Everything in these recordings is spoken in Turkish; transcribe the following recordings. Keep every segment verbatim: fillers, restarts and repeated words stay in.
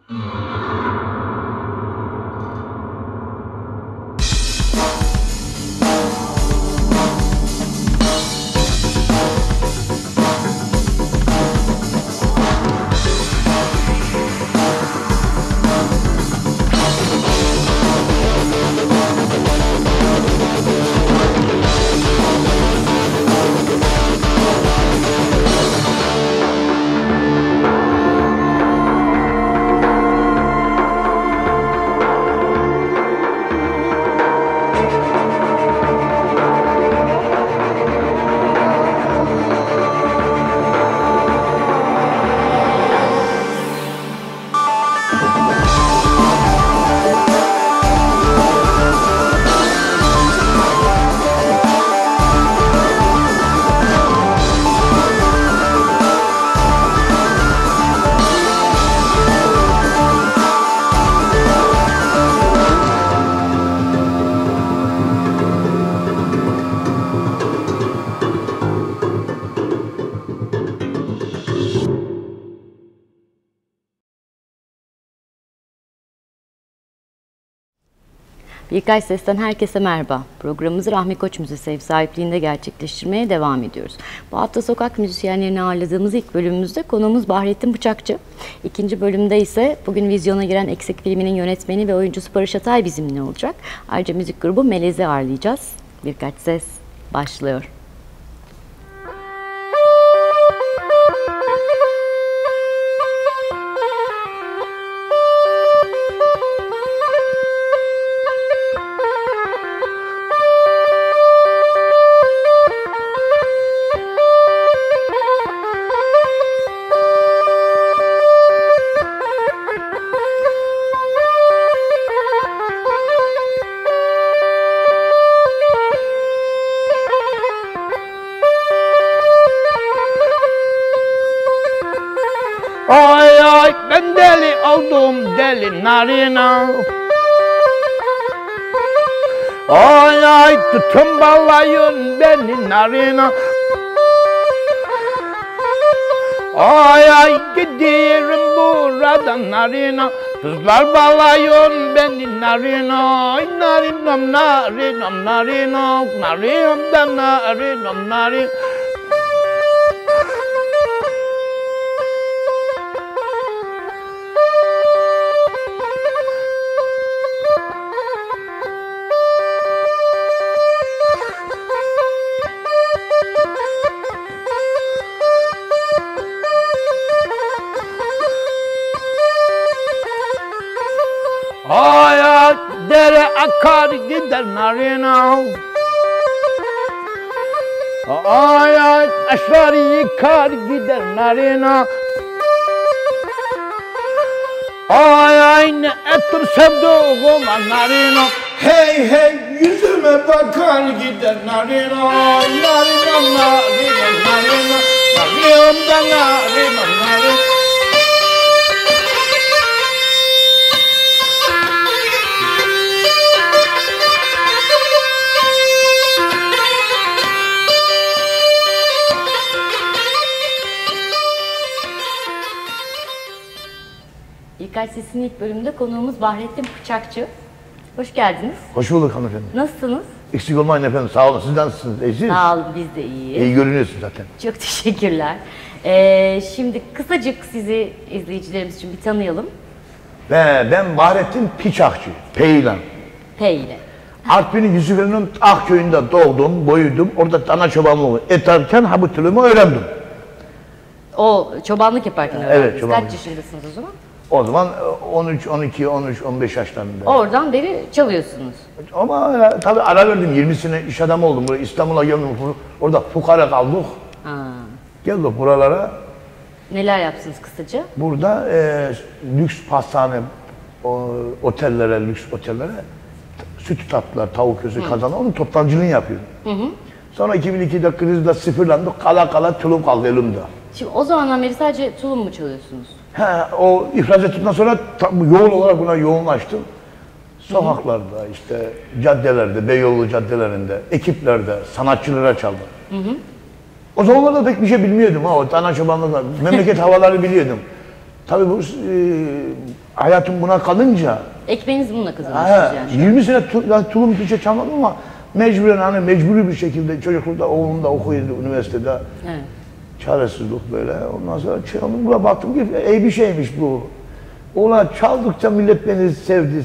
Birkaç Ses'ten herkese merhaba. Programımızı Rahmi Koç Müzesi ev sahipliğinde gerçekleştirmeye devam ediyoruz. Bu hafta sokak müzisyenlerini ağırladığımız ilk bölümümüzde konuğumuz Bahrettin Bıçakçı. İkinci bölümde ise bugün vizyona giren Eksik filminin yönetmeni ve oyuncusu Barış Atay bizimle olacak. Ayrıca müzik grubu Melez'i ağırlayacağız. Birkaç Ses başlıyor. Ay ay ben deli oldum deli narina. Ay ay tutun bağlayın beni narina. Ay ay gidiyorum buradan narina. Kızlar bağlayın beni narina. Ay narinam narinam narina. Narinam da narinam narin. Ay ay dere akar gider narina. Ay ay taşlar yıkar gider narina. Ay ay ne ettim sevduğuma narina. Hey hey yüzüme bakar gider narina. Narina narina narina. Narina da narina narina. Birkaç Ses'in ilk bölümünde konuğumuz Bahrettin Bıçakçı. Hoş geldiniz. Hoş bulduk hanımefendi. Nasılsınız? Eksik olmayın efendim, sağ olun. Siz nasılsınız? İyisiniz? Sağ olun, biz de iyiyiz. İyi görünüyorsunuz zaten. Çok teşekkürler. Ee, şimdi kısacık sizi izleyicilerimiz için bir tanıyalım. Ve ben Bahrettin Bıçakçı, Peylan. P ile. Artvin'in Yusufeli'nin Akköy'ünde doğdum, boyudum. Orada dana çobanlığı etarken habutulumu öğrendim. O çobanlık yaparken öğrendiniz. Evet, çobanlık. Kaç yaşındasınız o zaman? O zaman on üç, on iki, on üç, on beş yaşlarında. Oradan beri çalıyorsunuz. Ama ya, tabii ara verdim, yirmi sene iş adamı oldum. Buraya İstanbul'a geldim, orada fukara kaldık. Ha. Geldik buralara. Neler yaptınız kısaca? Burada e, lüks pastane, o, otellere, lüks otellere süt tatlılar, tavuk göğsü, kazanı, onun toptancılığını yapıyordum. Hı hı. Sonra iki bin ikide krizde sıfırlandık, kala kala tulum kaldı elimde. Şimdi o zamandan beri sadece tulum mu çalıyorsunuz? He, o iflas ettikten sonra yoğun olarak buna yoğunlaştım. Sokaklarda, işte caddelerde, Beyoğlu caddelerinde, ekiplerde, sanatçılara çaldım. Hı hı. O zamanlarda pek bir şey bilmiyordum ha, o dana çobanlıkla, memleket havaları biliyordum. Tabii bu e, hayatım buna kalınca ekmeğiniz bununla kazanıyorsunuz yani. yirmi sene tu, yani tulum Türkçe çalmadım ama mecburen hani mecburi bir şekilde çocuklukta oğlum da okuyordu üniversitede. Evet. Çaresizlik böyle. Ondan sonra çaldım. Buna baktım ki iyi bir şeymiş bu. Ona çaldıkça millet beni sevdi.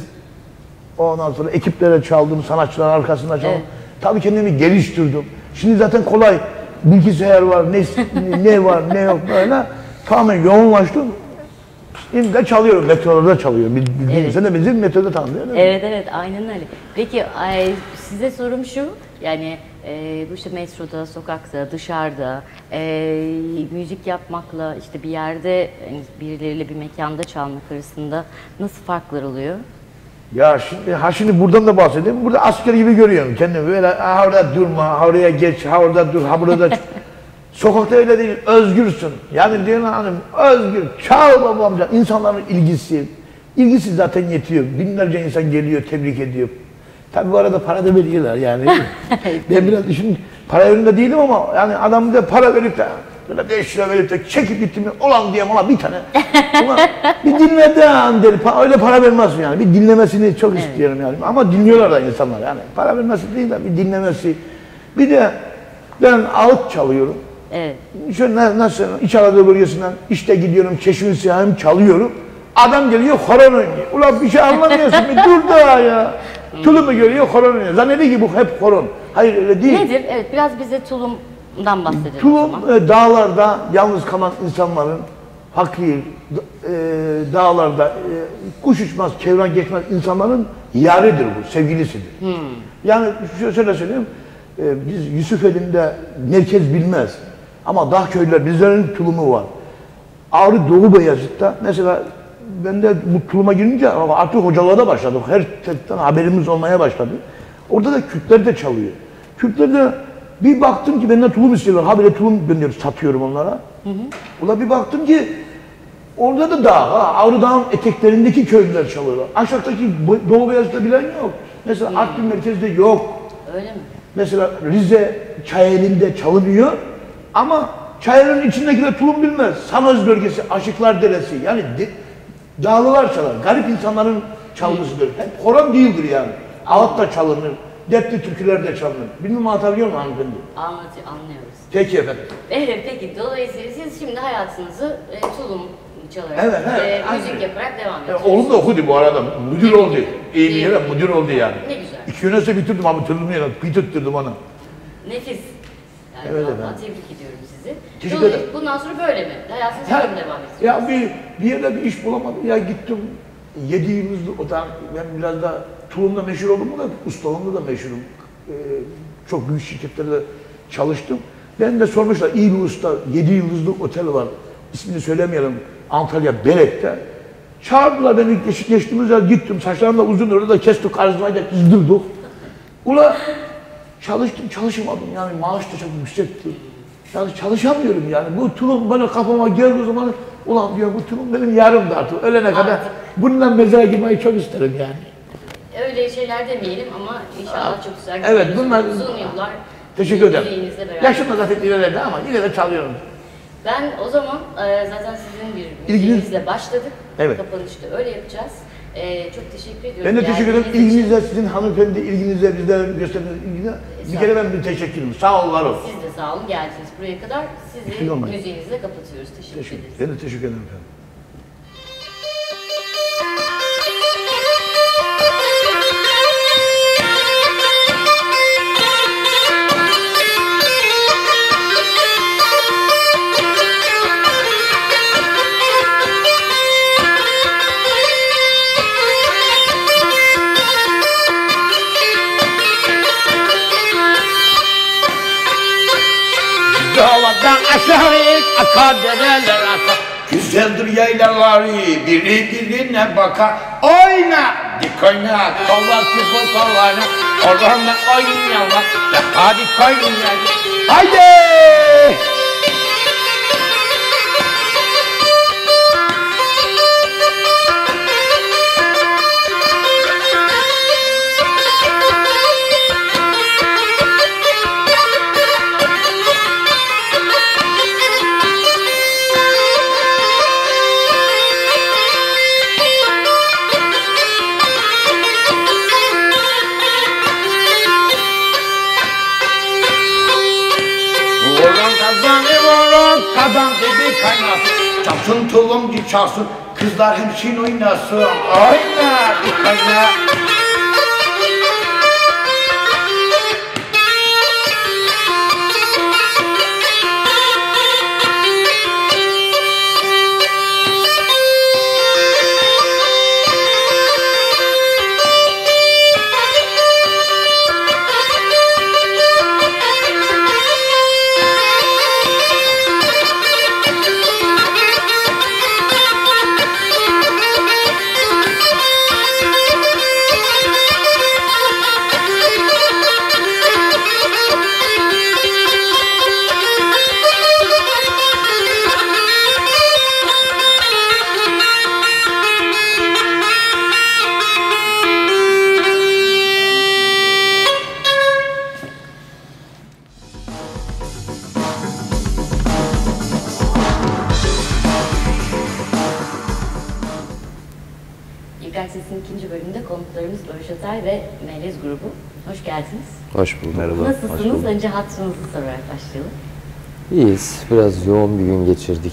Ondan sonra ekiplere çaldım, sanatçıların arkasında çaldım. Evet. Tabii kendimi geliştirdim. Şimdi zaten kolay. Bilgisayar var, ne, ne var, ne yok böyle. Tamamen yoğunlaştım. Şimdi de çalıyorum, metrolarda çalıyorum. Bildiğin evet. Sen de bizi metroda tanıyorsun. Evet evet, aynen öyle. Peki ay, size sorum şu, yani e, bu işte metroda, sokakta, dışarıda e, müzik yapmakla işte bir yerde yani birileriyle bir mekanda çalmak arasında nasıl farklar oluyor? Ya şimdi, ha şimdi buradan da bahsedeyim. Burada asker gibi görüyorum kendimi. Böyle ha orada durma, ha oraya geç, ha orada dur, ha burada. Sokakta öyle değil, özgürsün. Yani diyorsun hanım, özgür, çal babamca. İnsanların ilgisi, ilgisi zaten yetiyor. Binlerce insan geliyor, tebrik ediyor. Tabii bu arada para da veriyorlar yani. Ben biraz düşün, para önünde değilim ama yani adam da para verip de böyle beş lira verip de çekip gitti mi, olan diyeyim ona bir tane. Ama bir dinle de derim, öyle para vermez yani. Bir dinlemesini çok evet. istiyorum yani. Ama dinliyorlar da insanlar yani. Para vermesi değil de bir dinlemesi. Bir de ben ağıt çalıyorum. Evet. Şöyle nasıl İç Anadolu bölgesinden işte gidiyorum Çeşme Siyahım çalıyorum. Adam geliyor horon oynuyor. Ulan bir şey anlamıyorsun bir dur da ya. Tulumu görüyor horon oynuyor. Zannediyor ki bu hep horon. Hayır öyle değil. Nedir? Evet biraz bize tulumdan bahsedelim. Tulum e, dağlarda yalnız kalan insanların fakir, e, dağlarda e, kuş uçmaz, çevren geçmez insanların yaridir bu, sevgilisidir. Hmm. Yani şöyle söyleyeyim. E, biz Yusufeli'nde merkez bilmez. Ama dağ köylüler bizlerin tulumu var. Ağrı Doğu Beyazıt'ta mesela ben de bu tuluma girince artık hocalığa da başladık. Her taraftan haberimiz olmaya başladı. Orada da Kürtler de çalıyor. Kürtler de bir baktım ki benden tulum istiyorlar. Habire tulum gönderiyorum, satıyorum onlara. Hı hı. Ula bir baktım ki orada da dağ, ha, Ağrı Dağ'ın eteklerindeki köylüler çalıyorlar. Aşağıdaki Doğu Beyazıt'ta bilen yok. Mesela Artvin merkezde yok. Öyle mi? Mesela Rize Çayeli'nde çalınıyor ama Çayeli'nin içindekiler tulum bilmez. Sanoz bölgesi, Aşıklar Deresi yani de, dağlılar çalar. Garip insanların çalgısıdır. Hep horon değildir yani. Ağıt da çalınır, dertli türküler de çalınır. Bilmem anlatabiliyor muyum hanımefendi? Anlatıyor, anlıyoruz. Peki efendim. Evet peki, dolayısıyla siz şimdi hayatınızı e, tulum çalarak, evet, evet, e, müzik yaparak devam ediyorsunuz. Yani oğlum da okudu bu arada, müdür oldu. İyi bir yere müdür oldu yani. Ne güzel. İki üniversite bitirdim ama tulumu yani, bir tuturdum ona. Nefis. Yani evet efendim. Tebrik ediyorum sizi. Teşekkür ederim. Bundan sonra böyle mi? Hayatınızı böyle mi devam ediyorsunuz? Ya bir, bir yerde bir iş bulamadım. Ya gittim yedi yıldızlı otel, ben biraz da tulumda meşhur oldum da ustalığımda da meşhurum. Ee, çok büyük şirketlerde çalıştım. Ben de sormuşlar iyi bir usta, yedi yıldızlı otel var. İsmini söylemeyelim. Antalya Belek'te. Çağırdılar beni geç, geçtiğimiz yer gittim. Saçlarım da uzun orada da kestik, karizmayla kızdırdık. Ula çalıştım, çalışamadım yani maaş da çok yüksekti. Yani çalışamıyorum yani. Bu tulum bana kafama geldi o zaman ulan diyor bu tulum benim yarımdı artık. Ölene kadar bundan mezara girmeyi çok isterim yani. Öyle şeyler demeyelim ama inşallah çok güzel. Evet bunlar uzun yıllar. Teşekkür ederim. Yaşım da zaten ilerledi ama yine de çalıyorum. Ben o zaman e, zaten sizin bir ilginizle başladık. Evet. Kapanışta öyle yapacağız. E, çok teşekkür ediyorum. Ben de teşekkür ederim. İlginizle, sizin hanımefendi ilginizle, bizlere gösterdiğiniz ilginizle. Bir kere ben bir teşekkür ederim. Sağ olun, var olun. Siz de sağ olun, geldiniz buraya kadar. Sizi müziğinizle kapatıyoruz. Teşekkür, teşekkür ederiz. Ben de teşekkür ederim efendim. Dağlardan aşağı akar dereler akar. Güzeldir yaylaları biri birine bakar. Oyna dik oyna kollar küpü kollarına. Orhanla oynayalım hadi oynayalım. Haydi. bir kaynasın. Çalsın tulumcu çalsın, kızlar hemşin oynasın. Oyna bir kayna. İlker Ses'in ikinci bölümünde konuklarımız Barış Atay ve Melez grubu. Hoş geldiniz. Hoş bulduk. Merhaba. Nasılsınız? Hoş bulduk. Önce hatırınızı sorarak başlayalım. İyiyiz. Biraz yoğun bir gün geçirdik.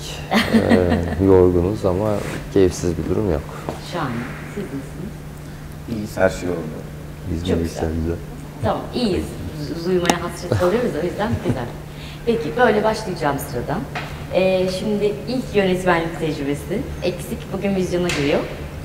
ee, yorgunuz ama keyifsiz bir durum yok. Şahane. Siz nasılsınız? İyiyiz, her şey oldu. Biz Çok de güzel. güzel. Tamam, iyiyiz. Z- Uyumaya hasret kalıyoruz, o yüzden güzel. Peki, böyle başlayacağım sıradan. Ee, şimdi ilk yönetmenlik tecrübesi. Eksik bugün vizyona giriyor.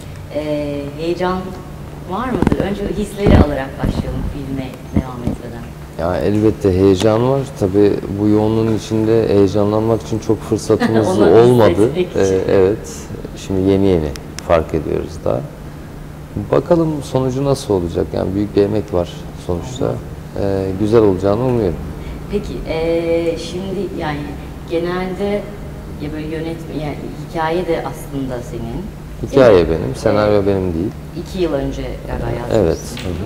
Ee, heyecan var mıdır? Önce hisleri alarak başlayalım filme devam etmeden. Ya elbette heyecan var. Tabii bu yoğunluğun içinde heyecanlanmak için çok fırsatımız Onu olmadı. hissetmek için. Ee, evet. Şimdi yeni yeni fark ediyoruz daha. Bakalım sonucu nasıl olacak? Yani büyük bir emek var sonuçta. Ee, güzel olacağını umuyorum. Peki, ee, şimdi yani genelde ya böyle yönetme, yani hikaye de aslında senin. Hikaye Değil mi? benim, senaryo benim değil. İki yıl önce galiba yazmışsın. Evet. Hı hı.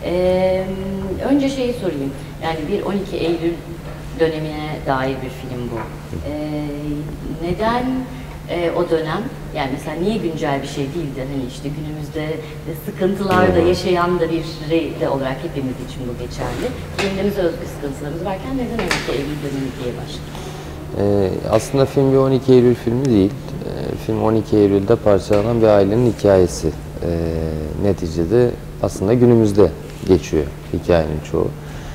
Ee, önce şeyi sorayım. Yani bir on iki Eylül dönemine dair bir film bu. Ee, neden e, o dönem, yani mesela niye güncel bir şey değildi? Hani işte günümüzde sıkıntılarda yaşayan da biri de olarak hepimiz için bu geçerli. Kendimize özgü sıkıntılarımız varken neden on iki Eylül dönemi diye başladık? Ee, aslında film bir on iki Eylül filmi değil. Ee, film on iki Eylül'de parçalanan bir ailenin hikayesi. Ee, neticede aslında günümüzde geçiyor hikayenin çoğu.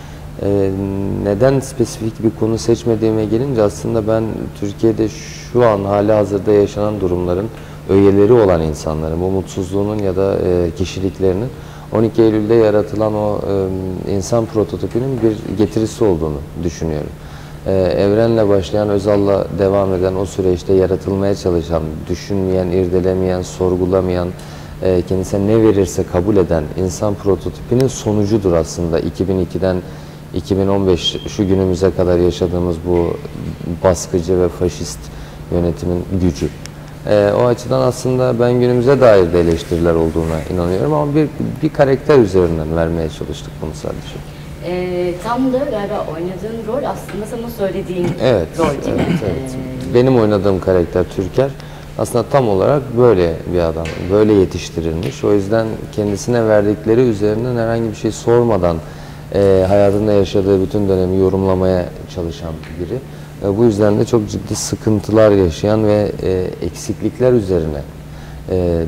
Ee, neden spesifik bir konu seçmediğime gelince aslında ben Türkiye'de şu an hali hazırda yaşanan durumların öğeleri olan insanların, bu mutsuzluğunun ya da e, kişiliklerinin on iki Eylül'de yaratılan o e, insan prototipinin bir getirisi olduğunu düşünüyorum. Ee, evrenle başlayan, Özal'la devam eden o süreçte yaratılmaya çalışan, düşünmeyen, irdelemeyen, sorgulamayan, e, kendisine ne verirse kabul eden insan prototipinin sonucudur aslında iki bin ikiden iki bin on beş şu günümüze kadar yaşadığımız bu baskıcı ve faşist yönetimin gücü. Ee, o açıdan aslında ben günümüze dair de eleştiriler olduğuna inanıyorum ama bir, bir karakter üzerinden vermeye çalıştık bunu sadece. Ee, tam da galiba oynadığın rol aslında sana söylediğin Evet, rol değil evet, mi? evet. Ee, Benim oynadığım karakter Türker aslında tam olarak böyle bir adam, böyle yetiştirilmiş. O yüzden kendisine verdikleri üzerinden herhangi bir şey sormadan e, hayatında yaşadığı bütün dönemi yorumlamaya çalışan biri. E, bu yüzden de çok ciddi sıkıntılar yaşayan ve e, eksiklikler üzerine e,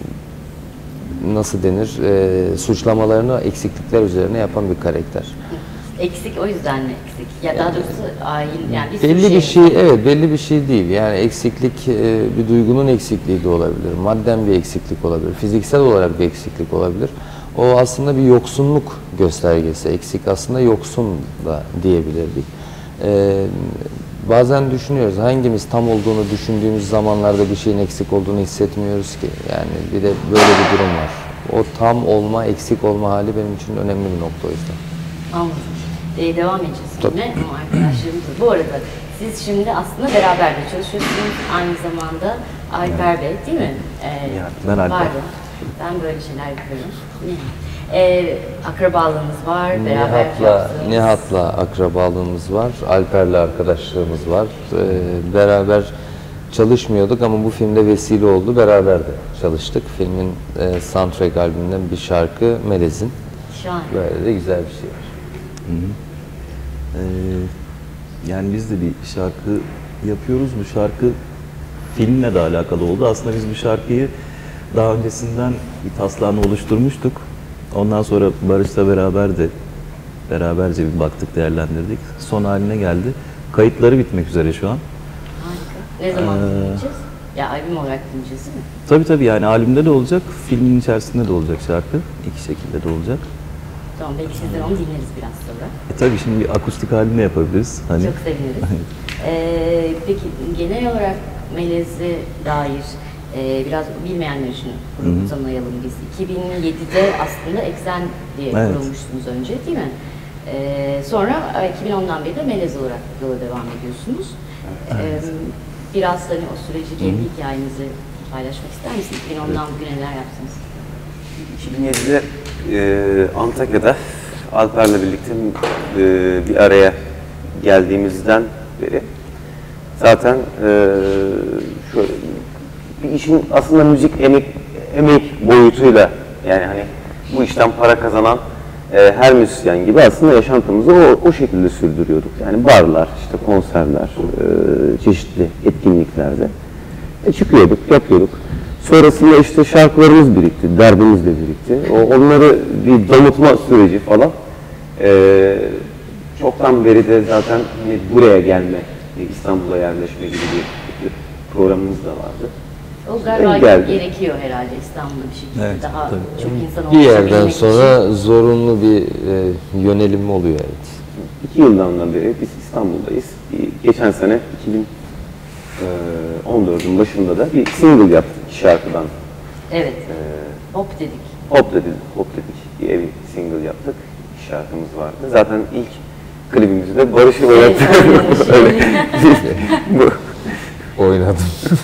nasıl denir, e, suçlamalarını eksiklikler üzerine yapan bir karakter. Eksik, o yüzden mi eksik? Ya daha doğrusu ayin, yani bir Belli sürü bir şey, evet belli bir şey değil. Yani eksiklik e, bir duygunun eksikliği de olabilir, madden bir eksiklik olabilir, fiziksel olarak bir eksiklik olabilir. O aslında bir yoksunluk göstergesi. Eksik aslında yoksun da diyebilirdik. E, bazen düşünüyoruz, hangimiz tam olduğunu düşündüğümüz zamanlarda bir şeyin eksik olduğunu hissetmiyoruz ki. Yani bir de böyle bir durum var. O tam olma, eksik olma hali benim için önemli bir nokta o yüzden. Anladım. Ee, devam edeceğiz Tabii. yine ama arkadaşlarımız da. Bu arada siz şimdi aslında beraber de çalışıyorsunuz. Aynı zamanda Alper Bey değil mi? Ee, Ya, ben Alper. Pardon. Ben böyle şeyler yapıyorum. Ee, akrabalığınız var, beraber Nihat'la, yaptığınız. Nihat'la akrabalığımız var, Alper'le arkadaşlığımız var. Ee, beraber çalışmıyorduk ama bu filmde vesile oldu, beraber de çalıştık. Filmin e, soundtrack albümünden bir şarkı Melez'in. Şahane. Böyle de güzel bir şey var. Hı hı. Ee, yani biz de bir şarkı yapıyoruz. Bu şarkı filmle de alakalı oldu. Aslında biz bu şarkıyı daha öncesinden bir taslağını oluşturmuştuk. Ondan sonra Barış'la beraber de beraberce bir baktık, değerlendirdik. Son haline geldi. Kayıtları bitmek üzere şu an. Harika. Ne zaman dinleyeceğiz? Ya albüm olarak dinleyeceğiz değil mi? Tabii tabii, yani albümde de olacak, filmin içerisinde de olacak şarkı. İki şekilde de olacak. Tamam, belki sizden onu dinleriz biraz sonra. E tabii şimdi bir akustik halinde yapabiliriz. Hani... Çok seviniriz. ee, peki genel olarak Melez'e dair e, biraz bilmeyenler için grubu tanıyalım biz. iki bin yedide aslında Eksen diye Evet. kurulmuşsunuz önce değil mi? Ee, sonra iki bin ondan beri de Melez olarak yola devam ediyorsunuz. Evet. Ee, biraz hani o süreci, kendi hikayenizi paylaşmak ister misiniz? iki bin ondan bugüne neler yaptınız? iki bin yedide e, Antakya'da Alper'le birlikte e, bir araya geldiğimizden beri zaten e, şöyle bir işin aslında müzik emek, emek boyutuyla, yani hani bu işten para kazanan e, her müzisyen gibi aslında yaşantımızı o, o şekilde sürdürüyorduk. Yani barlar, işte konserler, e, çeşitli etkinliklerde e, çıkıyorduk, yapıyorduk. Sonrasında işte şarkılarımız birikti, derdimiz de birikti. O, onları bir damıtma süreci falan. E, çoktan beri de zaten hani buraya gelme, İstanbul'a yerleşme gibi bir, bir programımız da vardı. O galiba Geldi. gerekiyor herhalde İstanbul'da bir şekilde. Evet, daha tabii. çok insan Bir yerden oluşabilmek sonra için. zorunlu bir e, yönelim oluyor, evet. İki yıldan beri biz İstanbul'dayız. Bir- Geçen sene iki bin on dördün başında da bir single yaptık iki şarkıdan. Evet. Ee, Hop dedik. Hop dedik, hop dedik diye bir single yaptık. İki şarkımız vardı. Zaten ilk klibimizi de Barış'ı oynattık. Evet, Öyle. Bu. Oynadım.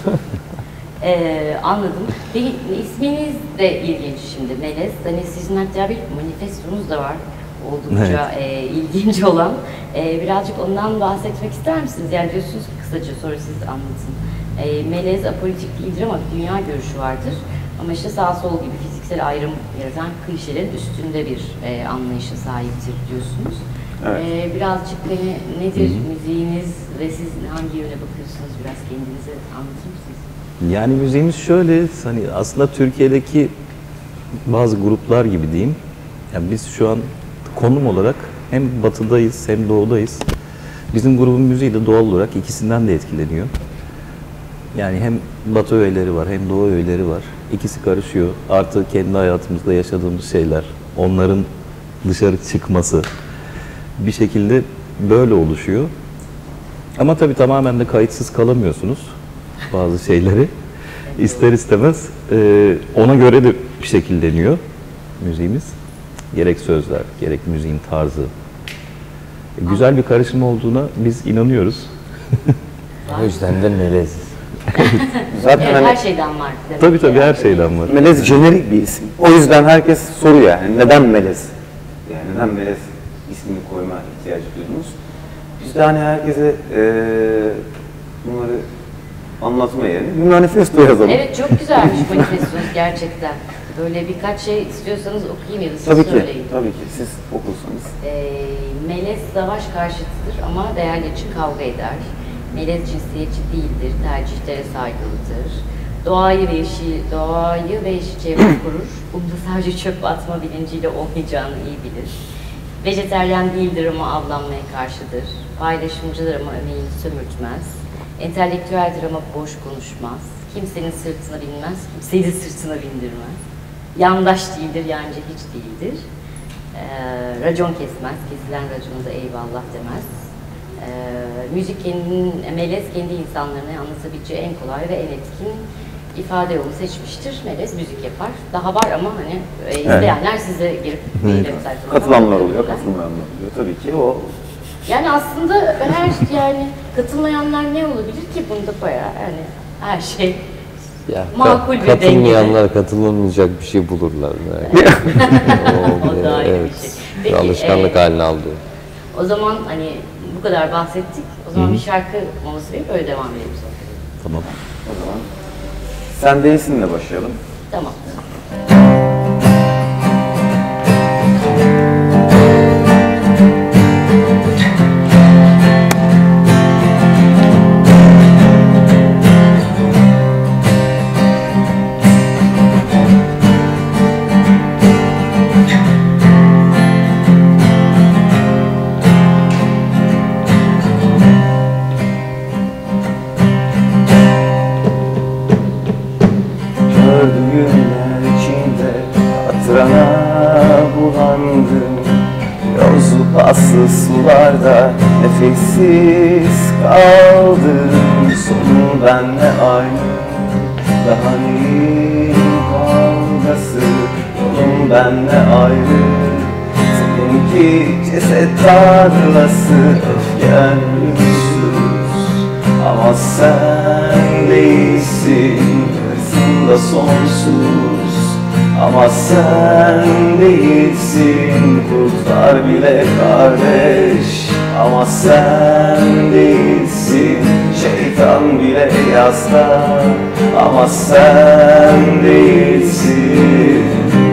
Ee, anladım. Peki isminiz de ilginç şimdi Melez. Hani sizin hatta bir manifestonuz da var. Oldukça e, ilginç olan. E, birazcık ondan bahsetmek ister misiniz? Yani diyorsunuz ki kısaca, sonra siz anlatın. E, Melez apolitik değildir ama bir dünya görüşü vardır. Ama işte sağ sol gibi fiziksel ayrım yaratan klişelerin üstünde bir e, anlayışa sahiptir diyorsunuz. Evet. E, birazcık hani nedir müziğiniz ve siz hangi yöne bakıyorsunuz? Biraz kendinizi anlatır mısınız? Yani müziğimiz şöyle, hani aslında Türkiye'deki bazı gruplar gibi diyeyim. Yani biz şu an konum olarak hem batıdayız hem doğudayız. Bizim grubun müziği de doğal olarak ikisinden de etkileniyor. Yani hem batı öğeleri var hem doğu öğeleri var. İkisi karışıyor. Artı kendi hayatımızda yaşadığımız şeyler, onların dışarı çıkması bir şekilde böyle oluşuyor. Ama tabii tamamen de kayıtsız kalamıyorsunuz bazı şeyleri. İster istemez e, ona göre de şekilleniyor müziğimiz. Gerek sözler, gerek müziğin tarzı. E, güzel bir karışım olduğuna biz inanıyoruz. O yüzden de Melez. Zaten Evet, hani her şeyden var. demek Tabii ki tabii her yani. şeyden var. Melez jenerik bir isim. O yüzden herkes soruyor yani neden Melez? Yani neden Melez ismini koyma ihtiyacı duydunuz? Biz de hani herkese eee bunları anlatma yerine bir manifesto yazalım. Evet, çok güzelmiş manifestonuz gerçekten. Böyle birkaç şey istiyorsanız okuyayım ya da siz Tabii ki, söyleyin. tabii ki. Siz okursanız. Ee, melez savaş karşıtıdır ama değerler için kavga eder. Melez cinsiyetçi değildir, tercihlere saygılıdır. Doğayı ve yeşil, doğayı ve yeşil çevre korur. Bunda sadece çöp atma bilinciyle olmayacağını iyi bilir. Vejeteryan değildir ama avlanmaya karşıdır. Paylaşımcıdır ama emeğini sömürtmez. Entelektüeldir ama boş konuşmaz. Kimsenin sırtına binmez, kimseyi de sırtına bindirmez. Yandaş değildir, yancı hiç değildir. Ee, racon kesmez, kesilen racona da eyvallah demez. Ee, müzik kendinin, Melez kendi insanlarına anlatabileceği en kolay ve en etkin ifade yolunu seçmiştir. Melez müzik yapar. Daha var ama hani e, izleyenler size girip web sayfalarına Katılanlar oluyor, bakabilirler. katılmayanlar oluyor. Tabii ki o Yani aslında her yani katılmayanlar ne olabilir ki bunda bayağı yani her şey Ya, makul ka- bir katılmayanlar katılılmayacak bir şey bulurlar. Yani. o, O da ayrı evet. bir şey. Bir Peki, alışkanlık e, haline aldı. O zaman hani bu kadar bahsettik. O zaman bir şarkı molası verip öyle devam edelim sonra. Tamam. o zaman. Sen değilsinle başlayalım. Tamam. sularda nefessiz kaldım. Sonun benle aynı, daha neyin kavgası? Yolun benle ayrı, seninki ceset tarlası. Öfken ölümsüz ama sen değilsin, hırsın da sonsuz. Ama sen değilsin, kurtlar bile kardeş. Ama sen değilsin, şeytan bile yasta. Ama sen değilsin.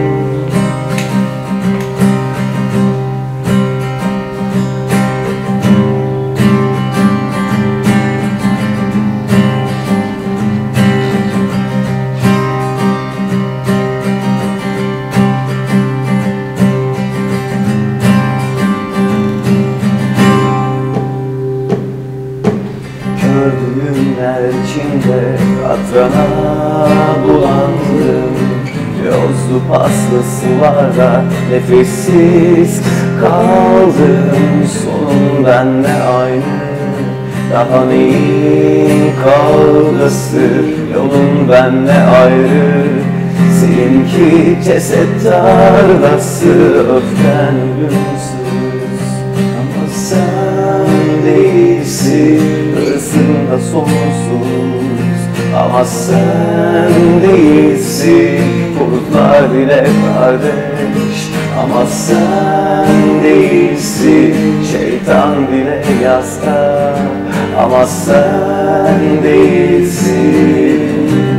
Gördüğümler içinde katrana bulandım. Yozlu paslı sularda nefessiz kaldım. Sonun benle aynı, daha neyin kavgası? Yolun benle ayrı, seninki ceset tarlası. Öfken ölümsüz ama sen değilsin, hırsın da sonsuz. Ama sen değilsin, kurtlar bile kardeş. Ama sen değilsin, şeytan bile yasta. Ama sen değilsin.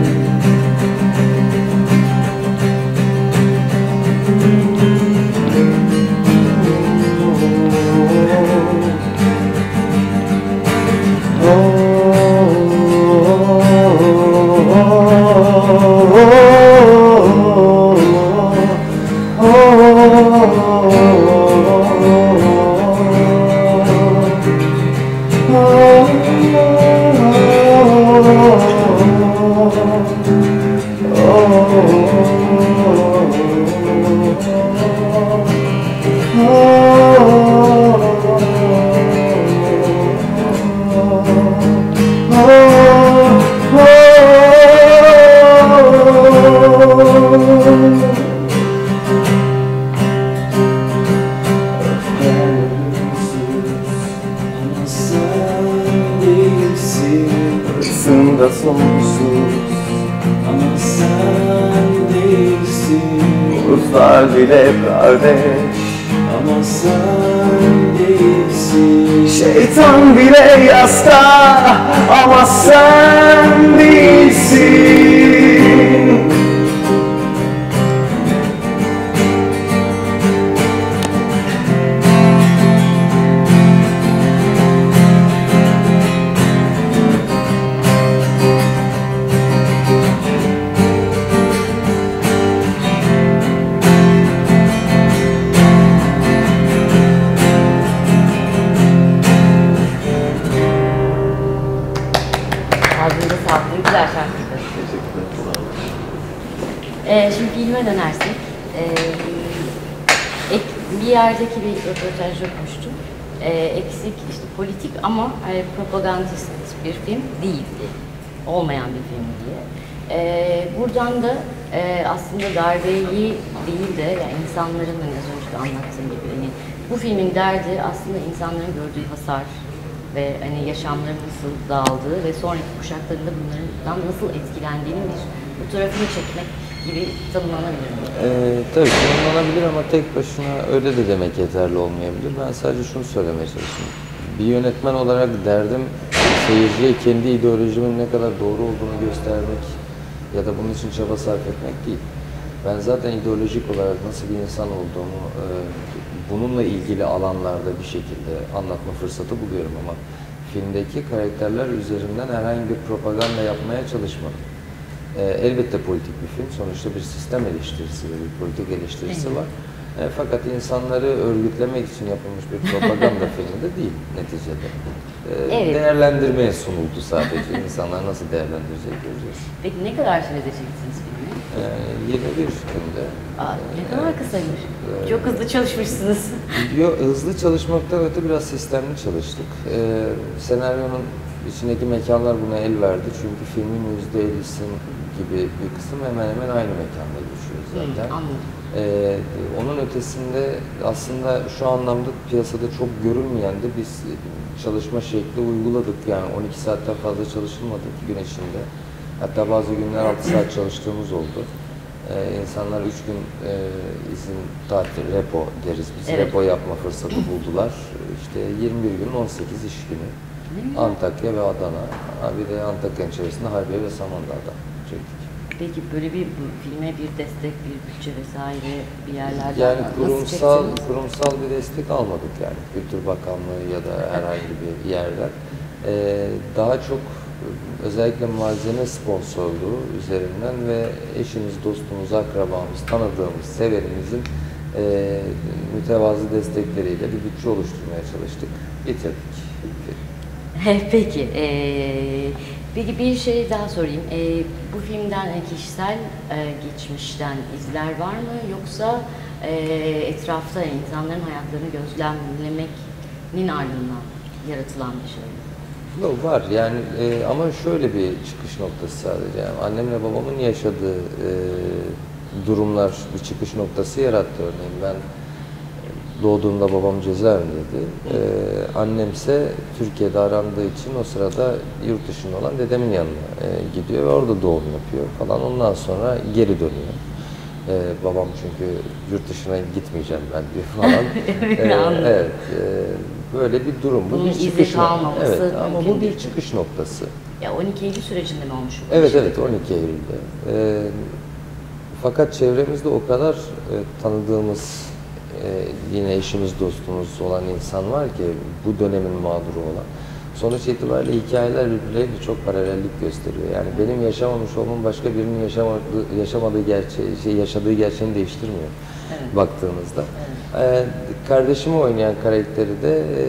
Da sonsuz, ama sen değilsin, kurtlar bile kardeş. Ama sen değilsin, şeytan bile yasta. Ama sen değilsin. Ağzınıza sağlık. Güzel şarkıydı. Ee, şimdi filme dönersek, ee, ek, bir yerdeki bir röportaj okumuştum. Ee, eksik, işte politik ama e, propagandist bir film değildi. Olmayan bir film diye. Ee, buradan da e, aslında darbeyi değil de yani insanların, hani az önce de anlattığım gibi, hani bu filmin derdi aslında insanların gördüğü hasar ve hani yaşamların nasıl dağıldığı ve sonraki kuşaklarında bunlardan nasıl etkilendiğinin bir fotoğrafını çekmek gibi tanımlanabilir mi? Ee, tabii tanımlanabilir ama tek başına öyle de demek yeterli olmayabilir. Ben sadece şunu söylemeye çalışıyorum. Bir yönetmen olarak derdim seyirciye kendi ideolojimin ne kadar doğru olduğunu göstermek ya da bunun için çaba sarf etmek değil. Ben zaten ideolojik olarak nasıl bir insan olduğumu e, bununla ilgili alanlarda bir şekilde anlatma fırsatı buluyorum ama filmdeki karakterler üzerinden herhangi bir propaganda yapmaya çalışmadım. E, elbette politik bir film. Sonuçta bir sistem eleştirisi ve bir politik eleştirisi var. E, fakat insanları örgütlemek için yapılmış bir propaganda filmi de değil neticede. E, Evet. Değerlendirmeye sunuldu sadece. İnsanlar nasıl değerlendirecek göreceğiz. Peki ne kadar sürede çektiniz filmi? E, yirmi bir günde. Aa, ne kadar kısaymış. Çok hızlı çalışmışsınız. Yo, hızlı çalışmaktan öte biraz sistemli çalıştık. E, senaryonun içindeki mekanlar buna el verdi. Çünkü filmin yüzde ellisi gibi bir kısım hemen hemen aynı mekanda geçiyor zaten. Hı, anladım. Ee, onun ötesinde aslında şu anlamda piyasada çok görülmeyen de biz çalışma şekli uyguladık. Yani on iki saatten fazla çalışılmadı gün içinde. Hatta bazı günler altı saat çalıştığımız oldu. Ee, insanlar üç gün e, izin, tatil, repo deriz biz. Evet. Repo yapma fırsatı buldular. İşte yirmi bir gün, on sekiz iş günü. Antakya ve Adana. Bir de Antakya'nın içerisinde Harbiye ve Samandağ'da çektik. Peki böyle bir bu filme bir destek, bir bütçe vesaire bir yerlerden Yani nasıl kurumsal çektiniz? kurumsal bir destek almadık yani Kültür Bakanlığı ya da herhangi bir yerden. Ee, daha çok özellikle malzeme sponsorluğu üzerinden ve eşimiz, dostumuz, akrabamız, tanıdığımız, severimizin e, mütevazı destekleriyle bir bütçe oluşturmaya çalıştık. Bitirdik. Peki, eee, peki bir şey daha sorayım. Eee, bu filmden e, kişisel e, geçmişten izler var mı? Yoksa e, etrafta insanların hayatlarını gözlemlemeknin ardından yaratılan bir şey mi? Yok var yani e, ama şöyle bir çıkış noktası sadece. Yani annemle babamın yaşadığı e, durumlar bir çıkış noktası yarattı örneğin. Ben doğduğumda babam cezaevindeydi. Ee, annemse Türkiye'de arandığı için o sırada yurt dışında olan dedemin yanına e, gidiyor ve orada doğum yapıyor falan. Ondan sonra geri dönüyor. Ee, babam çünkü yurt dışına gitmeyeceğim ben diyor falan. Ee, evet, e, böyle bir durum. Bu Bunun bir izi çıkış noktası. kalmaması Evet, ama mümkün bu değil. bir çıkış noktası. Ya on iki Eylül sürecinde mi olmuş bu? Evet iş? evet on iki Eylül'de. Ee, fakat çevremizde o kadar e, tanıdığımız e, yine eşimiz dostumuz olan insan var ki bu dönemin mağduru olan. Sonuç itibariyle hikayeler birbirleriyle çok paralellik gösteriyor. Yani benim yaşamamış olmam başka birinin yaşamadığı, yaşamadığı gerçeği, şey, yaşadığı gerçeğini değiştirmiyor Evet. baktığınızda. Ee, kardeşimi oynayan karakteri de e,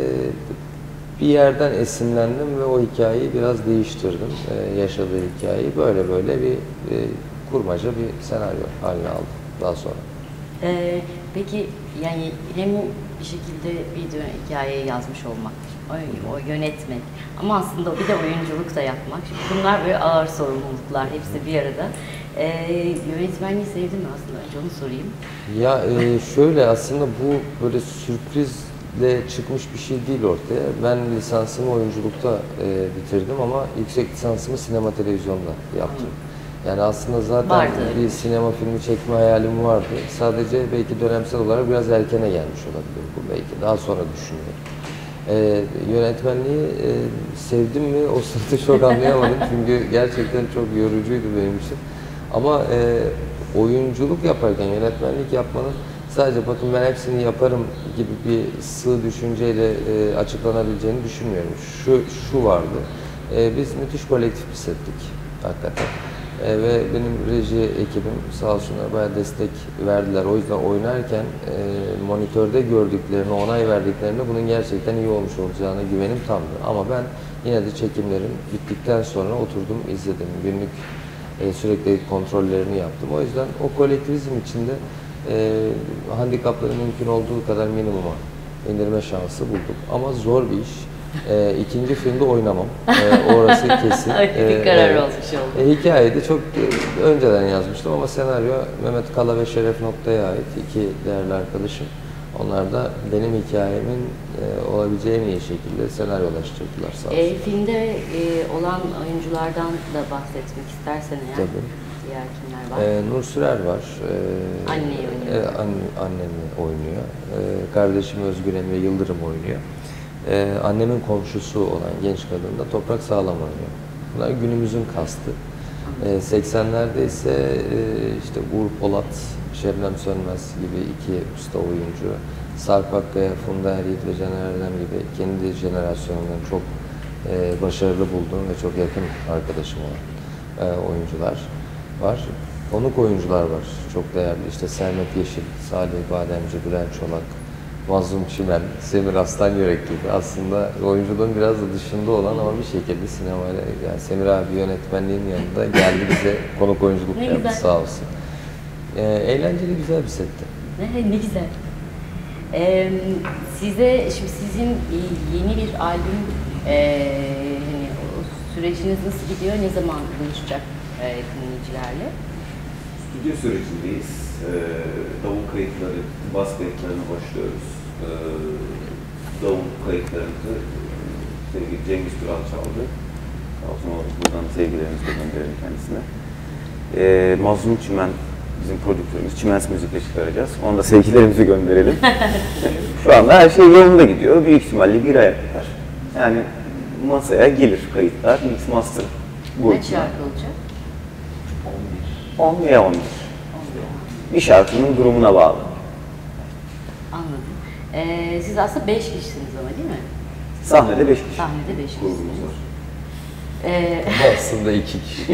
bir yerden esinlendim ve o hikayeyi biraz değiştirdim. Ee, yaşadığı hikayeyi böyle böyle bir e, kurmaca bir senaryo haline aldım daha sonra. Ee, peki yani hem bir şekilde bir dö- hikayeyi yazmış olmak, o, o yönetmek ama aslında bir de oyunculuk da yapmak. Şimdi bunlar böyle ağır sorumluluklar, hepsi bir arada. Ee, yönetmenliği sevdin mi aslında? Önce onu sorayım. Ya e, şöyle aslında bu böyle sürprizle çıkmış bir şey değil ortaya. Ben lisansımı oyunculukta e, bitirdim ama yüksek lisansımı sinema televizyonda yaptım. Yani aslında zaten Vardı. bir sinema filmi çekme hayalim vardı. Sadece belki dönemsel olarak biraz erkene gelmiş olabilir bu belki. Daha sonra düşünüyorum. Ee, yönetmenliği e, sevdim mi o sırada çok anlayamadım çünkü gerçekten çok yorucuydu benim için. Ama e, oyunculuk yaparken yönetmenlik yapmanın sadece bakın ben hepsini yaparım gibi bir sığ düşünceyle e, açıklanabileceğini düşünmüyorum. Şu, şu vardı, e, biz müthiş kolektif bir settik hakikaten. E, ve benim reji ekibim sağ olsunlar bayağı destek verdiler. O yüzden oynarken e, monitörde gördüklerini, onay verdiklerinde bunun gerçekten iyi olmuş olacağına güvenim tamdı. Ama ben yine de çekimlerin bittikten sonra oturdum, izledim. Günlük e, sürekli kontrollerini yaptım. O yüzden o kolektivizm içinde e, handikapları mümkün olduğu kadar minimuma indirme şansı bulduk. Ama zor bir iş. E, ikinci filmde oynamam. E, orası kesin. Öyle bir karar olmuş oldu. E, hikayeyi de çok e, önceden yazmıştım ama senaryo Mehmet Kala ve Şeref Nokta'ya ait iki değerli arkadaşım. Onlar da benim hikayemin e, olabileceği en iyi şekilde senaryolaştırdılar sağ olsun. E, filmde e, olan oyunculardan da bahsetmek istersen eğer. Tabii. Diğer kimler var? Ee, Nur Sürer var. Ee, Anneyi oynuyor. E, an, annemi oynuyor. Ee, kardeşim Özgür Emre Yıldırım oynuyor. Ee, annemin komşusu olan genç kadın da Toprak Sağlam oynuyor. Bunlar günümüzün kastı. Ee, seksenlerde ise e, işte Uğur Polat, Şebnem Sönmez gibi iki usta oyuncu. Sarp Akkaya, Funda Eryiğit ve Caner Erdem gibi kendi jenerasyonundan çok e, başarılı bulduğum ve çok yakın arkadaşım olan e, oyuncular var. konuk oyuncular var çok değerli. İşte Sermet Yeşil, Salih Bademci, Bülent Çolak, Mazlum Çimen, Semir Aslanyörek gibi aslında oyunculuğun biraz da dışında olan ama bir şekilde sinemayla, yani Semir abi yönetmenliğin yanında geldi bize konuk oyunculuk Ne yaptı güzel. sağ olsun. Ee, eğlenceli güzel bir setti. Ne, ne güzel. Ee, size, şimdi sizin yeni bir albüm, e, hani o süreciniz nasıl gidiyor, ne zaman buluşacak e, dinleyicilerle? Stüdyo sürecindeyiz. Ee, davul kayıtları, bas kayıtlarına başlıyoruz. Ee, davul kayıtlarımızı sevgili Cengiz Tural çaldı. Sağ olsun, buradan sevgilerimizi gönderelim kendisine. Ee, Mazlum Çimen bizim prodüktörümüz. Çimens Müzik'le çıkaracağız. Ona da sevgilerimizi gönderelim. Şu anda her şey yolunda gidiyor. Büyük ihtimalle bir ay kadar. Yani masaya gelir kayıtlar, mix master. Kaç şarkı olacak? on veya on bir. Bir şarkının durumuna bağlı. Anladım. Ee, siz aslında beş kişisiniz ama değil mi? Sahnede beş kişi. Sahnede beş grubumuz kişisiniz. var. Ee, Aslında iki kişi.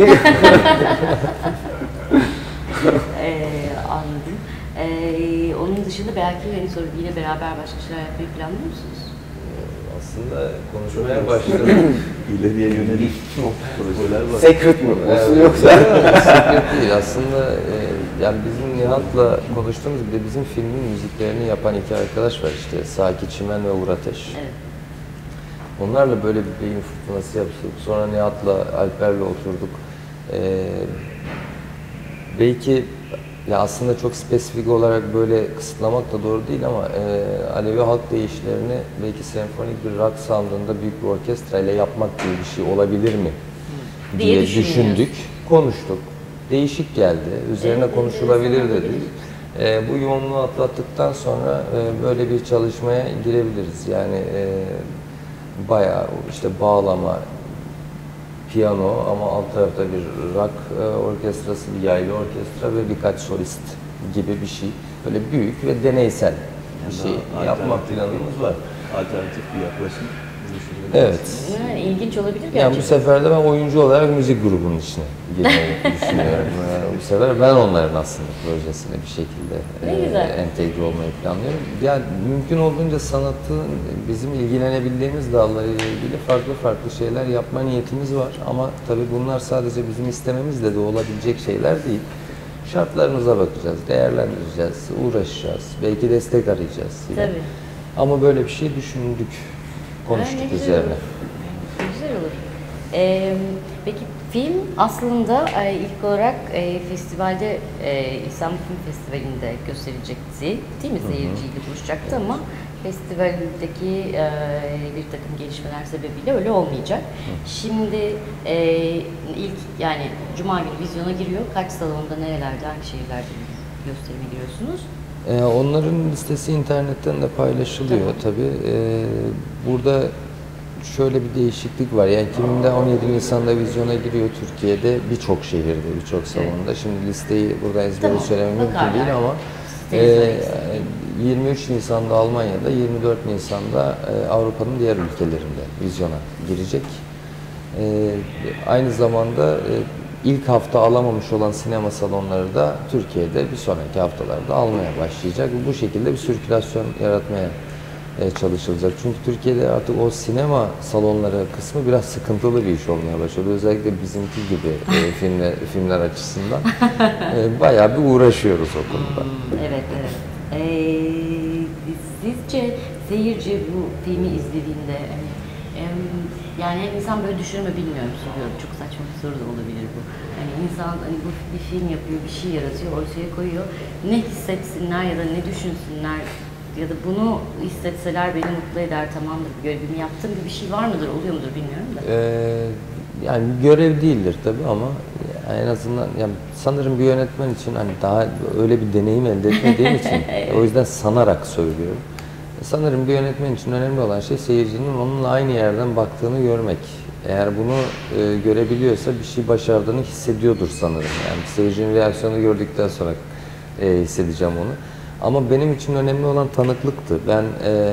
ee, anladım. Ee, onun dışında belki hani sonra yine beraber başka şeyler yapmayı planlıyor musunuz? Aslında konuşmaya başladım. İleriye yönelik çok projeler var. Secret mi olsun Evet. yoksa? Secret değil. Aslında e, yani bizim Nihat'la konuştuğumuz bir de bizim filmin müziklerini yapan iki arkadaş var işte. Saki Çimen ve Uğur Ateş. Evet. Onlarla böyle bir beyin fırtınası yaptık. Sonra Nihat'la, Alper'le oturduk. Ee, belki ya aslında çok spesifik olarak böyle kısıtlamak da doğru değil ama e, Alevi halk deyişlerini belki senfonik bir rock sound'unda büyük bir orkestra ile yapmak gibi bir şey olabilir mi diye diye düşünüyoruz. düşündük, konuştuk. Değişik geldi, üzerine Evet, konuşulabilir evet, dedik. E, bu yoğunluğu atlattıktan sonra e, böyle bir çalışmaya girebiliriz. Yani e, bayağı işte bağlama, piyano ama alt tarafta bir rock e, orkestrası, bir yaylı orkestra ve birkaç solist gibi bir şey. Böyle büyük ve deneysel bir şey Daha yapma alternatif planımız bir- var. Alternatif bir yaklaşım. Evet. Ha, ilginç olabilir Yani gerçekten. bu sefer de ben oyuncu olarak müzik grubunun içine girmeyi düşünüyorum. Yani bu sefer ben onların aslında projesine bir şekilde Ne e, güzel. entegre olmayı planlıyorum. Yani mümkün olduğunca sanatın bizim ilgilenebildiğimiz dallarıyla ilgili farklı farklı şeyler yapma niyetimiz var. Ama tabii bunlar sadece bizim istememizle de olabilecek şeyler değil. Şartlarımıza bakacağız, değerlendireceğiz, uğraşacağız, belki destek arayacağız. yine. Tabii. Ama böyle bir şey düşündük, konuştuk Ha, ne güzel üzerine. olur. Ne güzel olur. Ee, peki film aslında e, ilk olarak e, festivalde e, İstanbul Film Festivali'nde gösterilecekti, değil mi? Seyirciyle buluşacaktı ama festivaldeki e, bir takım gelişmeler sebebiyle öyle olmayacak. Şimdi e, ilk yani Cuma günü vizyona giriyor. Kaç salonda, nerelerde, hangi şehirlerde gösterime giriyorsunuz? Ee, onların listesi internetten de paylaşılıyor tabii. Ee, burada şöyle bir değişiklik var. Yani kiminde on yedi Nisan'da vizyona giriyor Türkiye'de birçok şehirde, birçok salonda. Şimdi listeyi burada ezbere Tamam, söylemem mümkün bakarlar. değil ama Sitenize e, yirmi üç Nisan'da Almanya'da, yirmi dört Nisan'da e, Avrupa'nın diğer ülkelerinde vizyona girecek. E, aynı zamanda e, ilk hafta alamamış olan sinema salonları da Türkiye'de bir sonraki haftalarda almaya başlayacak. Bu şekilde bir sirkülasyon yaratmaya e, çalışılacak. Çünkü Türkiye'de artık o sinema salonları kısmı biraz sıkıntılı bir iş olmaya başladı. Özellikle bizimki gibi e, filmler, filmler açısından e, bayağı bir uğraşıyoruz o konuda. Evet, evet. Ee, sizce seyirci bu filmi izlediğinde hani, em, yani insan böyle düşünür mü bilmiyorum, soruyorum. Çok saçma bir soru da olabilir bu. Hani insan hani bu bir film yapıyor, bir şey yaratıyor, ortaya koyuyor. Ne hissetsinler ya da ne düşünsünler ya da bunu hissetseler beni mutlu eder, tamamdır, görevimi yaptım gibi bir şey var mıdır, oluyor mudur bilmiyorum da. Ee, yani görev değildir tabii ama en azından yani sanırım bir yönetmen için hani daha öyle bir deneyim elde etmediğim için o yüzden sanarak söylüyorum. Sanırım bir yönetmen için önemli olan şey seyircinin onunla aynı yerden baktığını görmek. Eğer bunu e, görebiliyorsa bir şey başardığını hissediyordur sanırım. Yani seyircinin reaksiyonu gördükten sonra e, hissedeceğim onu. Ama benim için önemli olan tanıklıktı. Ben e,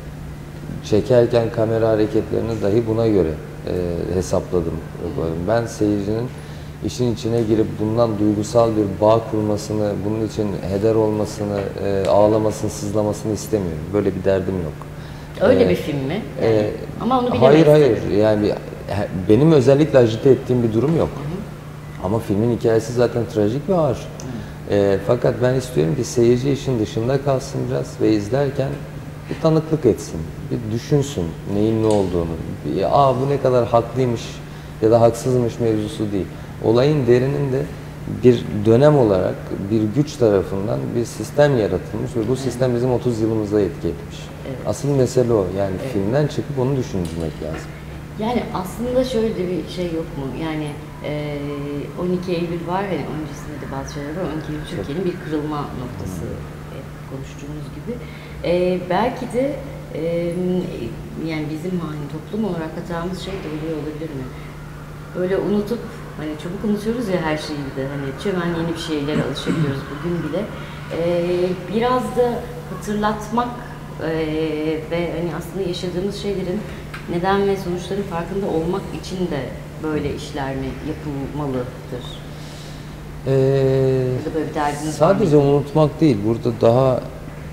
çekerken kamera hareketlerini dahi buna göre e, hesapladım. Ben seyircinin işin içine girip bundan duygusal bir bağ kurmasını, bunun için heder olmasını, e, ağlamasını, sızlamasını istemiyorum. Böyle bir derdim yok. Öyle Ee, bir film mi? Yani, e, ama onu bilemeyiz. Hayır hayır, yani he- benim özellikle ajite ettiğim bir durum yok. Ama filmin hikayesi zaten trajik ve ağır. E, fakat ben istiyorum ki seyirci işin dışında kalsın biraz ve izlerken bir tanıklık etsin, bir düşünsün neyin ne olduğunu. Bir, Aa bu ne kadar haklıymış ya da haksızmış mevzusu değil. Olayın derininde bir dönem olarak bir güç tarafından bir sistem yaratılmış ve bu sistem bizim otuz yılımızda etki etmiş. Evet. Asıl mesele o. Yani filmden çıkıp onu düşünmek lazım. Yani aslında şöyle de bir şey yok mu? Yani e, on iki Eylül var, yani öncesinde de bazı şeyler var. on iki Eylül Türkiye'nin bir kırılma noktası, hep konuştuğumuz gibi. E, belki de e, yani bizim hani toplum olarak hatamız şey de oluyor olabilir mi? Böyle unutup, hani çabuk unutuyoruz ya her şeyi de, hani hemen yeni bir şeylere alışabiliyoruz bugün bile. E, biraz da hatırlatmak e, ve hani aslında yaşadığımız şeylerin neden ve sonuçların farkında olmak için de böyle işler mi yapılmalıdır? Ee, Ya da böyle bir derdiniz sadece var mı? unutmak değil, burada daha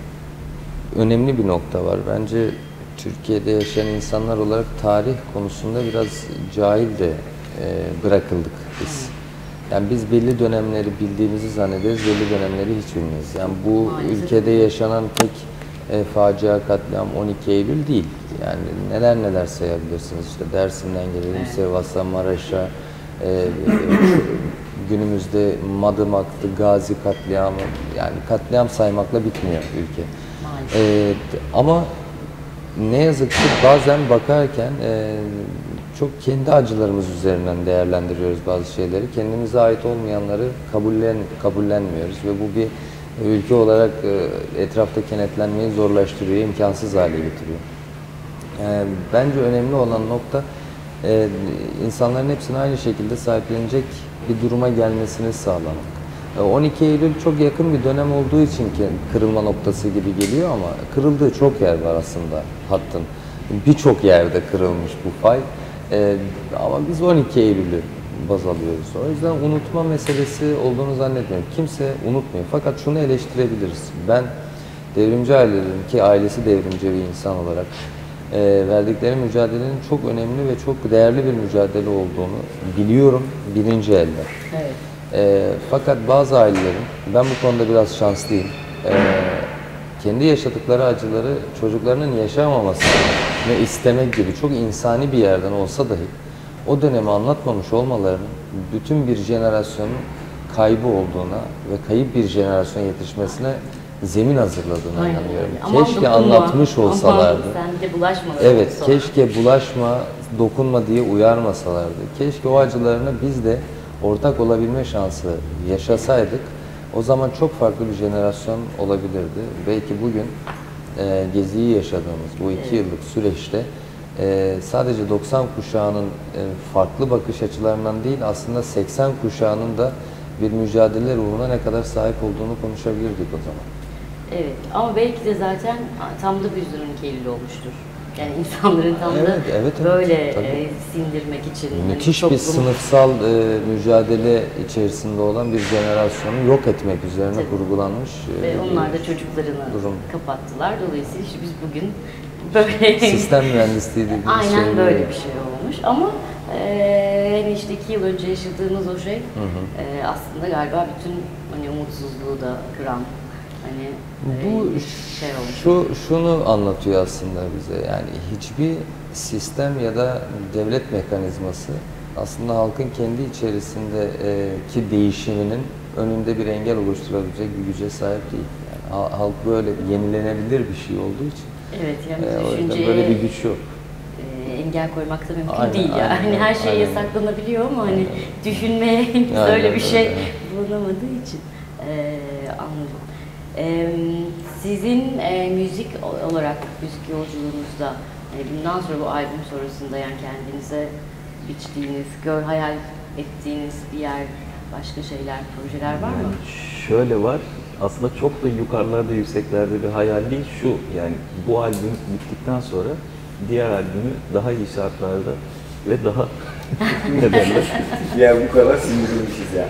önemli bir nokta var. Bence Türkiye'de yaşayan insanlar olarak tarih konusunda biraz cahil de e, bırakıldık biz. Yani biz belli dönemleri bildiğimizi zannederiz, belli dönemleri hiç bilmeyiz. Yani bu Maalesef. ülkede yaşanan tek e, facia katliam on iki Eylül değil. Yani neler neler sayabilirsiniz. İşte Dersim'den gelelim, Sivas'a, Maraş'a, e, günümüzde Madımak'tı, Gazi katliamı, yani katliam saymakla bitmiyor ülke. E, ama ne yazık ki bazen bakarken e, çok kendi acılarımız üzerinden değerlendiriyoruz bazı şeyleri. Kendimize ait olmayanları kabullen kabullenmiyoruz ve bu bir ülke olarak e, etrafta kenetlenmeyi zorlaştırıyor, imkansız hale getiriyor. E, bence önemli olan nokta e, insanların hepsine aynı şekilde sahiplenecek bir duruma gelmesini sağlamak. E, on iki Eylül çok yakın bir dönem olduğu için ki kırılma noktası gibi geliyor ama kırıldığı çok yer var aslında hattın. Birçok yerde kırılmış bu fay. E, ama biz on iki Eylül'ü baz alıyoruz. O yüzden unutma meselesi olduğunu zannetmiyorum. Kimse unutmuyor. Fakat şunu eleştirebiliriz. Ben devrimci ailelerin ki ailesi devrimci bir insan olarak e, verdikleri mücadelenin çok önemli ve çok değerli bir mücadele olduğunu biliyorum birinci elde. Evet. E, fakat bazı ailelerin, ben bu konuda biraz şanslıyım, e, kendi yaşadıkları acıları çocuklarının yaşamaması ve istemek gibi çok insani bir yerden olsa dahi o dönemi anlatmamış olmalarının bütün bir jenerasyonun kaybı olduğuna ve kayıp bir jenerasyon yetişmesine zemin hazırladığına Aynen inanıyorum. öyle. Aman Keşke dokunma, anlatmış olsalardı. Aman sen de bulaşma. Evet, sonra. keşke bulaşma, dokunma diye uyarmasalardı. Keşke o acılarına biz de ortak olabilme şansı yaşasaydık. O zaman çok farklı bir jenerasyon olabilirdi. Belki bugün e, Gezi'yi yaşadığımız bu iki yıllık süreçte e, sadece doksan kuşağının e, farklı bakış açılarından değil, aslında seksen kuşağının da bir mücadele ruhuna ne kadar sahip olduğunu konuşabilirdik o zaman. Evet, ama belki de zaten tam da bu yüzden on iki Eylül olmuştur. Yani insanların tam da Evet, evet, evet, böyle tabii. e, sindirmek için. Müthiş hani bir toplum- sınıfsal e, mücadele içerisinde olan bir jenerasyonu yok etmek üzerine Tabii. kurgulanmış. e, Ve bir onlar da çocuklarını durum. kapattılar. Dolayısıyla işte biz bugün böyle Sistem mühendisliği dediğimiz aynen şey böyle bir şey olmuş. Ama e, hani işte iki yıl önce yaşadığımız o şey e, aslında galiba bütün hani umutsuzluğu da kıran, hani e, Bu bir şey olmuş. şu şunu anlatıyor aslında bize. Yani hiçbir sistem ya da devlet mekanizması aslında halkın kendi içerisindeki değişiminin önünde bir engel oluşturabilecek bir güce sahip değil. Yani ha- halk böyle yenilenebilir bir şey olduğu için Evet, yani e, o yüzden düşünceye böyle bir güç yok. e, engel koymak da mümkün Aynen, değil ya. aynen, Hani her şey aynen. yasaklanabiliyor ama hani düşünmeye henüz Aynen öyle bir şey öyle. bulunamadığı için e, anladım. E, sizin e, müzik o- olarak müzik yolculuğunuzda e, bundan sonra bu albüm sonrasında yani kendinize biçtiğiniz, gör hayal ettiğiniz bir yer, başka şeyler, projeler var mı? Şöyle var, aslında çok da yukarılarda, yükseklerde bir hayal değil. Şu, yani bu albüm bittikten sonra diğer albümü daha iyi şartlarda ve daha Ne derler? Ya bu kadar sinirlenmişiz ya.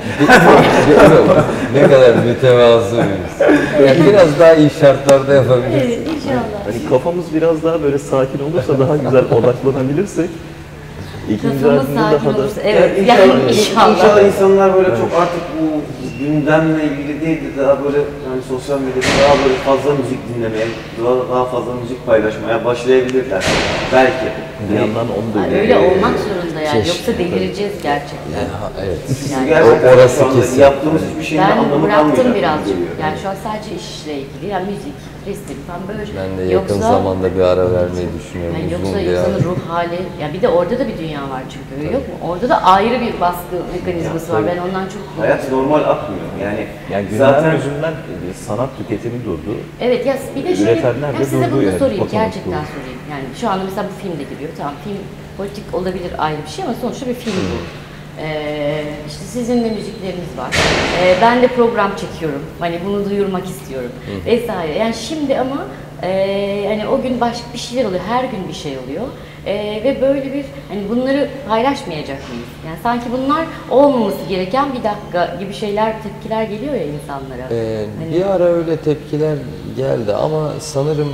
Ne kadar mütevazı mıyız? Yani biraz daha iyi şartlarda yapabiliriz. Evet, inşallah. Hani kafamız biraz daha böyle sakin olursa, daha güzel odaklanabilirsek ikinci Kafamız albümde sakin daha da... olursa, evet. inşallah, Yani inşallah. inşallah insanlar böyle çok artık bu gündemle ilgili değil de daha böyle yani sosyal medyada daha böyle fazla müzik dinlemeye, daha, daha fazla müzik paylaşmaya başlayabilirler. Belki. Bir yandan onu da Ay, öyle olmak zorunda yani. Keşke. Yoksa delireceğiz gerçekten. Ha, evet. Yani Gerçekten orası şu anda kesin. yaptığımız hiçbir şeyin ben anlamı bıraktım kalmayacak gibi birazcık. geliyor. Yani şu an sadece iş işle ilgili. Yani müzik, resim falan böyle. Ben de yakın Yoksa- zamanda bir ara vermeyi düşünüyorum. Yani Uzun yoksa bir ara. insanın ruh hali, ya bir de orada da bir dünya var çünkü öyle yok mu? Orada da ayrı bir baskı mekanizması var. Ben ondan çok Hayat normal akmıyor. Yani, Yani gündem zaten yüzünden sanat tüketimi durdu. Evet ya bir de şöyle, Üretenler ya de size durdu bunu da yani, sorayım, otomatik gerçekten olarak. sorayım. Yani şu anda mesela bu film de giriyor, tamam film politik olabilir ayrı bir şey ama sonuçta bir film bu. Ee, işte sizin de müzikleriniz var. Ee, ben de program çekiyorum, hani bunu duyurmak istiyorum vesaire. Yani şimdi ama e, hani o gün başka bir şeyler oluyor, her gün bir şey oluyor. Ee, ve böyle bir, hani bunları paylaşmayacak mıyız? Yani sanki bunlar olmaması gereken bir dakika gibi şeyler, tepkiler geliyor ya insanlara. Ee, Hani- Bir ara öyle tepkiler geldi ama sanırım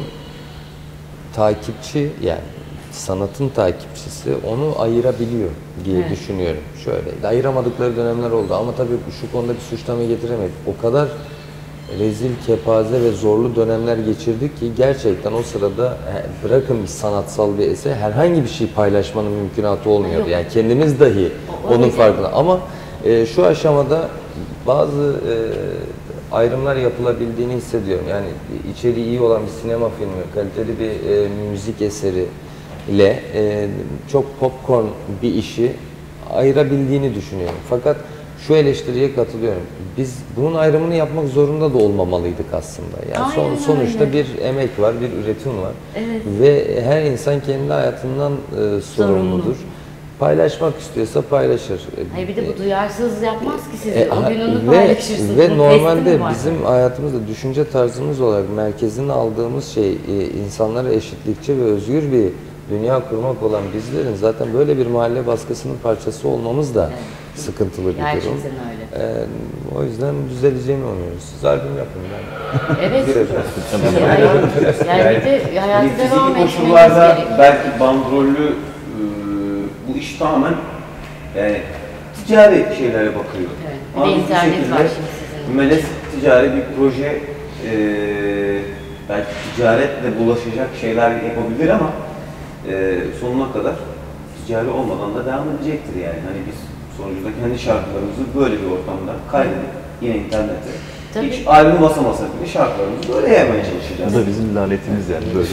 takipçi, yani sanatın takipçisi onu ayırabiliyor diye Evet. düşünüyorum. Şöyle ayıramadıkları dönemler oldu ama tabii şu konuda bir suçlama getiremedik. O kadar rezil, kepaze ve zorlu dönemler geçirdik ki gerçekten o sırada e, bırakın bir sanatsal bir eser, herhangi bir şey paylaşmanın mümkünatı olmuyordu. Yok. Yani kendimiz dahi O- onun öyle. farkında. Ama e, şu aşamada bazı e, ayrımlar yapılabildiğini hissediyorum. Yani içeriği iyi olan bir sinema filmi, kaliteli bir e, müzik eseri ile e, çok popcorn bir işi ayırabildiğini düşünüyorum. Fakat şu eleştiriye katılıyorum. Biz bunun ayrımını yapmak zorunda da olmamalıydık aslında. Yani son, Aynen sonuçta öyle. bir emek var, bir üretim var. Evet. Ve her insan kendi hayatından e, sorumludur. Paylaşmak istiyorsa paylaşır. Hayır bir de bu duyarsız yapmaz ki sizi. E, o ha- gün onu ve, paylaşırsınız. ve Bunun normalde testi mi var? bizim hayatımızda düşünce tarzımız olarak merkezine aldığımız şey e, insanlara eşitlikçi ve özgür bir dünya kurmak olan bizlerin zaten böyle bir mahalle baskısının parçası olmamız da sıkıntılı bir durum. Gerçekten öyle. E, o yüzden düzeleceğini umuyoruz. Siz albüm yapın ben. Evet. Bir- yani, yani bir de hayatı Hani devam fiziki etmeniz koşullarda gerekiyor. belki bandrollü e, bu iş tamamen yani ticari şeylere bakıyor. Evet, bir de Ama bu internet şekilde var şimdi sizin. Melez ticari bir proje e, belki ticaretle bulaşacak şeyler yapabilir ama e, sonuna kadar ticari olmadan da devam edecektir yani. Hani biz sonuçta kendi şarkılarımızı böyle bir ortamda kaydedip yine internette Tabii. hiç albüm basamasak bile şarkılarımızı böyle yemeye çalışacağız. Bu da bizim lanetimiz yani böyle.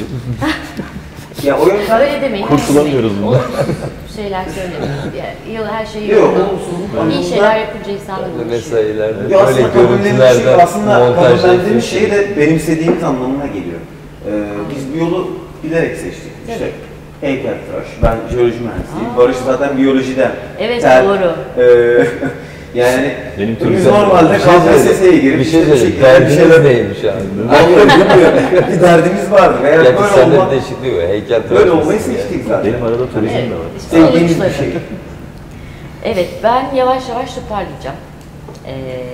Ya o yöntem Öyle demeyin. Kurtulamıyoruz demeyin. bundan. Olumsuz şeyler söylemeyin. Yani, yıl her şey Yok, yolunda. olumsuzluk İyi anlamında- şeyler yapınca insanlar Böyle uğraşıyor. mesailerde Ya böyle aslında kabullendiğimiz şey, görüntülerden aslında montaj kabullendiğimiz şey yapıyorsunuz. de benimsediğimiz anlamına geliyor. Ee, biz bu yolu bilerek seçtik. İşte heykeltıraş, ben jeoloji mühendisiyim. Aa. Barış zaten biyolojiden. Evet, Ter- doğru. Ee, yani Benim biz turizm- normalde Bir şey K P S S'ye söyleyeyim. girip Bir şey işte bir söyleyeyim. şekilde bir Derdiniz şeyler... neymiş abi? Vallahi bilmiyorum. Bir derdimiz vardı. Eğer Gerçi böyle sende olma, bir değişikliği var. Heykel böyle tıraş olmayı mısın ya? seçtik zaten. Benim arada turizm Evet, de var. işte Sevdiğimiz bir sonuçları. şey. Evet, ben yavaş yavaş toparlayacağım. Ee,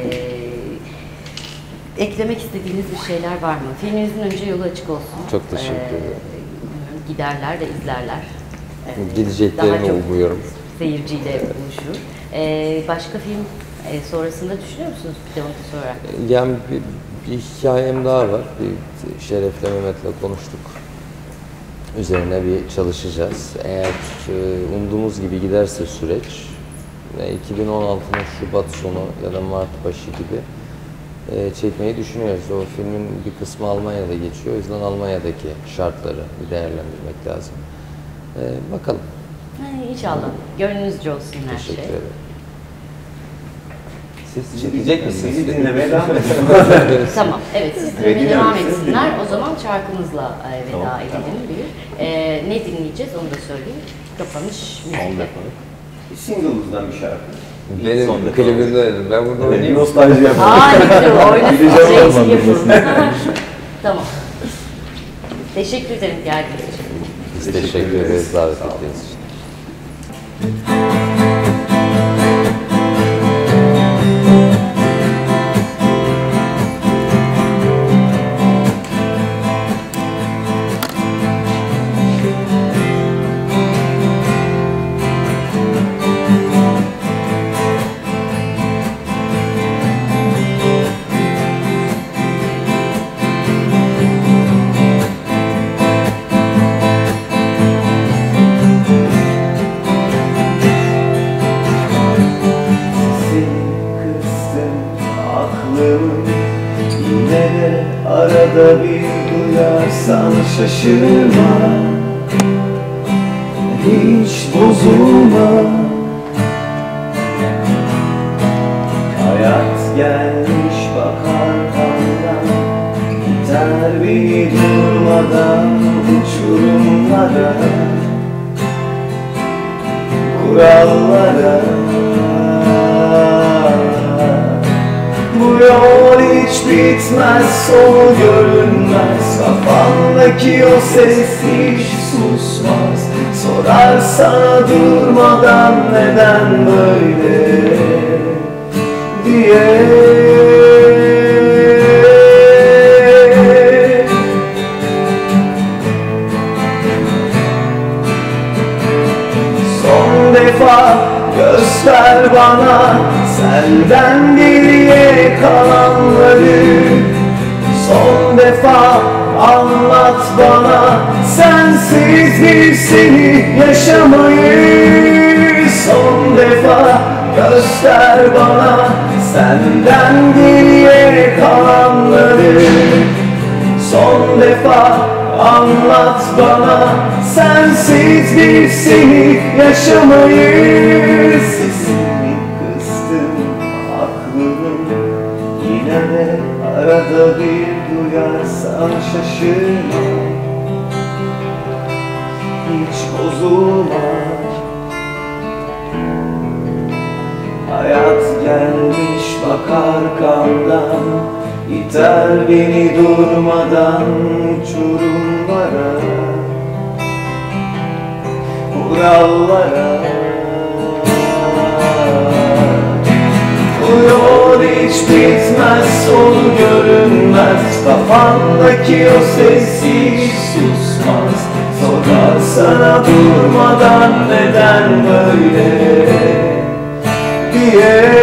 eklemek istediğiniz bir şeyler var mı? Filminizin önce yolu açık olsun. Çok teşekkür Ee, ederim. Giderler de izlerler. Ee, Gideceklerini daha çok umuyorum. Seyirciyle buluşur. Ee, başka film e, sonrasında düşünüyor musunuz bir de onu sorarak? Yani bir, bir hikayem daha var. Bir Şeref'le Mehmet'le konuştuk. Üzerine bir çalışacağız. Eğer e, umduğumuz gibi giderse süreç, e, iki bin on altının Şubat sonu ya da Mart başı gibi e, çekmeyi düşünüyoruz. O filmin bir kısmı Almanya'da geçiyor. O yüzden Almanya'daki şartları bir değerlendirmek lazım. E, bakalım. Ha, İnşallah. Gönlünüzce olsun her Teşekkür şey. ederim. Siz çekecek misiniz? Sizi dinlemeye devam edelim. Tamam, evet siz Evet, dinlemeye devam dinliyoruz. etsinler. O zaman şarkımızla e, veda Tamam. edelim bir. E, ne dinleyeceğiz onu da söyleyeyim. Kapanış Son müzikle. defa. Single'ımızdan bir şarkı. Benim Son defa. klibimde oynadım. Ben burada oynayayım. Nostalji yapalım. Aa ne güzel oynasın. Gideceğim Şey oradan yapın. durmasın. Tamam. Teşekkür ederim geldiğiniz için. Biz teşekkür ederiz davet ettiğiniz için. şaşırma, hiç bozulma. Hayat gelmiş bak arkamdan, iter beni durmadan uçurumlara, kurallara. Bu yol hiç bitmez, sonu görünmez. Kafamdaki o ses hiç susmaz. Sorar sana durmadan neden böyle diye. Son defa göster bana senden geriye kalanları. Son defa anlat bana sensiz bir seni yaşamayı. Son defa göster bana senden geriye kalanları. Son defa anlat bana sensiz bir seni yaşamayı. Sesini kıstım aklımın, yine de arada bir duyarsan şaşırma, hiç bozulma. Hayat gelmiş bak arkamdan, iter beni durmadan uçurumlara, kurallara. Bu yol hiç bitmez, sonu görünmez. Kafandaki o ses hiç susmaz. Sorar sana durmadan neden böyle diye.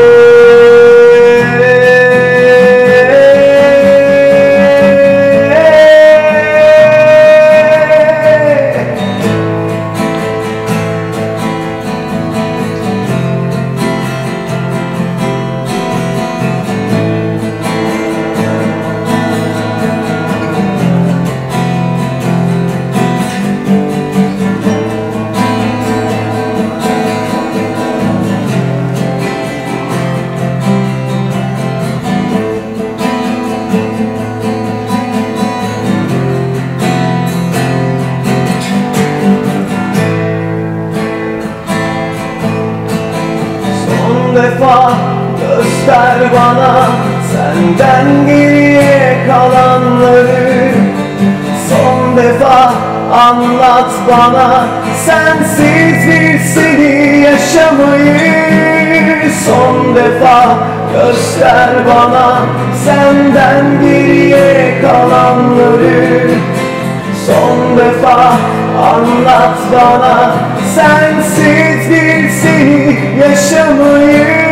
Defa göster bana senden geriye kalanları. Son defa anlat bana sensiz bir seni yaşamayı. Son defa göster bana senden geriye kalanları. Son defa anlat bana sensiz bir seni yaşamayı.